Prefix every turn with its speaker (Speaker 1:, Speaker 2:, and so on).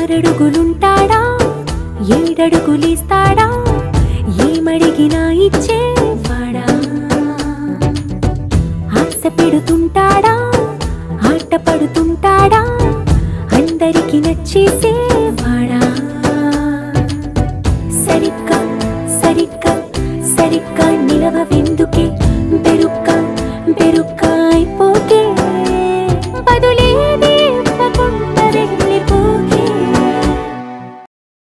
Speaker 1: ఆరడుగులుంటాడా ఏడడుగులేస్తాడా ఏమడిగినా ఇచ్చేవాడా ఆశ పెడుతుంటాడా ఆట పడుతుంటాడా అందరికి నచ్చేసేవాడా సరిగ్గా సరిగ్గా సరిగ్గా నిలవవెందుకే బెరుక్క బెరుక్క